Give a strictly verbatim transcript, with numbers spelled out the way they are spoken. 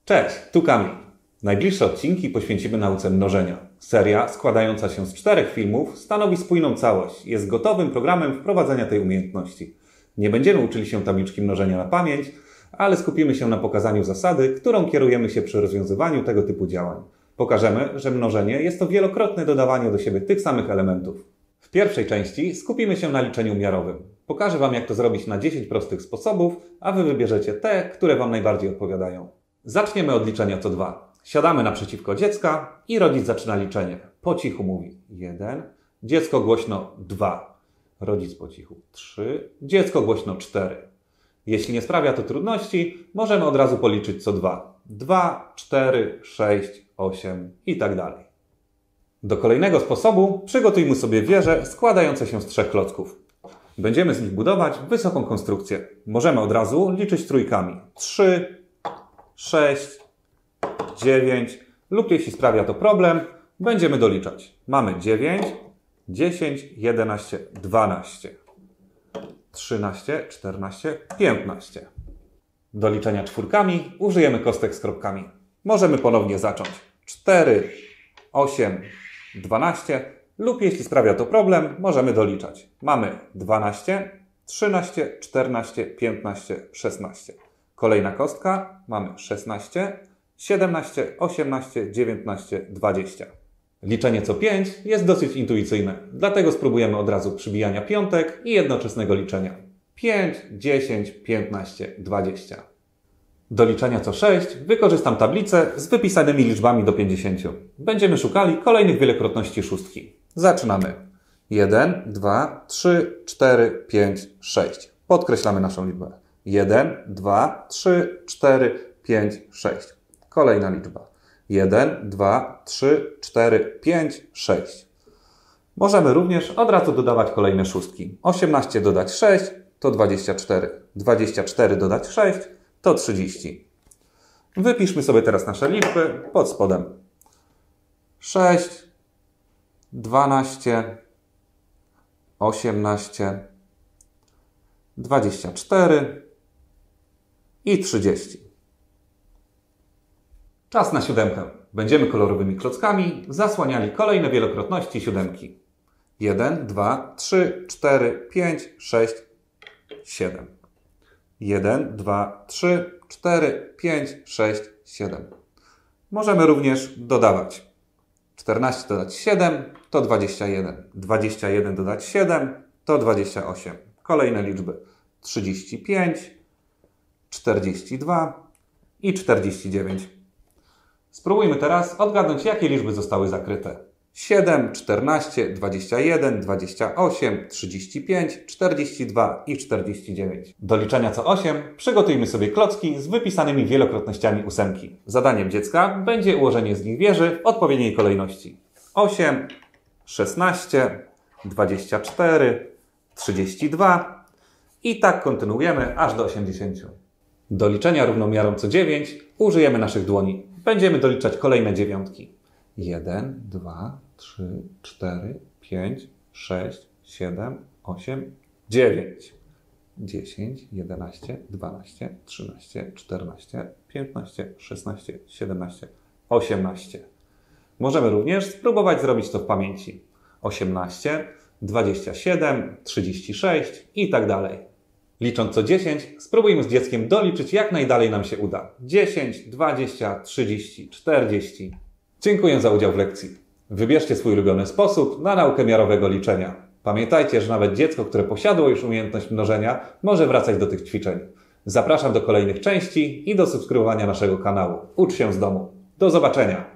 Cześć, tu Kamil. Najbliższe odcinki poświęcimy nauce mnożenia. Seria, składająca się z czterech filmów, stanowi spójną całość. Jest gotowym programem wprowadzenia tej umiejętności. Nie będziemy uczyli się tabliczki mnożenia na pamięć, ale skupimy się na pokazaniu zasady, którą kierujemy się przy rozwiązywaniu tego typu działań. Pokażemy, że mnożenie jest to wielokrotne dodawanie do siebie tych samych elementów. W pierwszej części skupimy się na liczeniu miarowym. Pokażę Wam, jak to zrobić na dziesięć prostych sposobów, a Wy wybierzecie te, które Wam najbardziej odpowiadają. Zaczniemy od liczenia co dwa. Siadamy naprzeciwko dziecka i rodzic zaczyna liczenie. Po cichu mówi jeden, dziecko głośno dwa, rodzic po cichu trzy, dziecko głośno cztery. Jeśli nie sprawia to trudności, możemy od razu policzyć co dwa. dwa, cztery, sześć, osiem i tak dalej. Do kolejnego sposobu przygotujmy sobie wieże składające się z trzech klocków. Będziemy z nich budować wysoką konstrukcję. Możemy od razu liczyć trójkami. trzy, sześć, dziewięć lub jeśli sprawia to problem, będziemy doliczać. Mamy dziewięć, dziesięć, jedenaście, dwanaście, trzynaście, czternaście, piętnaście. Do liczenia czwórkami użyjemy kostek z kropkami. Możemy ponownie zacząć. cztery, osiem, dwanaście lub jeśli sprawia to problem, możemy doliczać. Mamy dwanaście, trzynaście, czternaście, piętnaście, szesnaście. Kolejna kostka, mamy szesnaście, siedemnaście, osiemnaście, dziewiętnaście, dwadzieścia. Liczenie co pięć jest dosyć intuicyjne, dlatego spróbujemy od razu przybijania piątek i jednoczesnego liczenia. pięć, dziesięć, piętnaście, dwadzieścia. Do liczenia co sześć wykorzystam tablicę z wypisanymi liczbami do pięćdziesięciu. Będziemy szukali kolejnych wielokrotności szóstki. Zaczynamy. jeden, dwa, trzy, cztery, pięć, sześć. Podkreślamy naszą liczbę. jeden, dwa, trzy, cztery, pięć, sześć. Kolejna liczba. jeden, dwa, trzy, cztery, pięć, sześć. Możemy również od razu dodawać kolejne szóstki. osiemnaście dodać sześć to dwadzieścia cztery. dwadzieścia cztery dodać sześć to trzydzieści. Wypiszmy sobie teraz nasze liczby pod spodem. sześć, dwanaście, osiemnaście, dwadzieścia cztery i trzydzieści. Czas na siódemkę. Będziemy kolorowymi klockami zasłaniali kolejne wielokrotności siódemki. jeden, dwa, trzy, cztery, pięć, sześć, siedem. jeden, dwa, trzy, cztery, pięć, sześć, siedem. Możemy również dodawać. czternaście dodać siedem to dwadzieścia jeden. dwadzieścia jeden dodać siedem to dwadzieścia osiem. Kolejne liczby. trzydzieści pięć, czterdzieści dwa i czterdzieści dziewięć. Spróbujmy teraz odgadnąć, jakie liczby zostały zakryte. siedem, czternaście, dwadzieścia jeden, dwadzieścia osiem, trzydzieści pięć, czterdzieści dwa i czterdzieści dziewięć. Do liczenia co osiem przygotujmy sobie klocki z wypisanymi wielokrotnościami ósemki. Zadaniem dziecka będzie ułożenie z nich wieży w odpowiedniej kolejności. osiem, szesnaście, dwadzieścia cztery, trzydzieści dwa i tak kontynuujemy aż do osiemdziesięciu. Do liczenia równomiarą co dziewięć użyjemy naszych dłoni. Będziemy doliczać kolejne dziewiątki. jeden, dwa, trzy, cztery, pięć, sześć, siedem, osiem, dziewięć. dziesięć, jedenaście, dwanaście, trzynaście, czternaście, piętnaście, szesnaście, siedemnaście, osiemnaście. Możemy również spróbować zrobić to w pamięci. osiemnaście, dwadzieścia siedem, trzydzieści sześć i tak dalej. Licząc co dziesięć, spróbujmy z dzieckiem doliczyć jak najdalej nam się uda. dziesięć, dwadzieścia, trzydzieści, czterdzieści. Dziękuję za udział w lekcji. Wybierzcie swój ulubiony sposób na naukę miarowego liczenia. Pamiętajcie, że nawet dziecko, które posiadło już umiejętność mnożenia, może wracać do tych ćwiczeń. Zapraszam do kolejnych części i do subskrybowania naszego kanału. Ucz się z domu. Do zobaczenia!